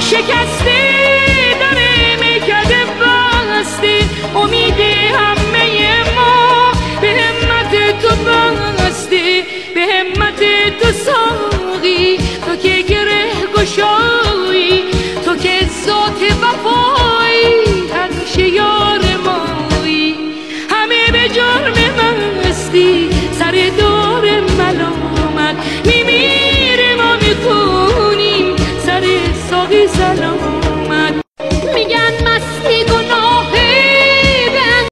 شکسته داره میکده بسته امید همه ما به همت تو بسته به همت تو ساقی تو که گره گشایی تو که ذات وفایی همیشه یار مایی همه به جرم مستی سر دار ملامت میمیره ما میخونیم سر ساقی سلام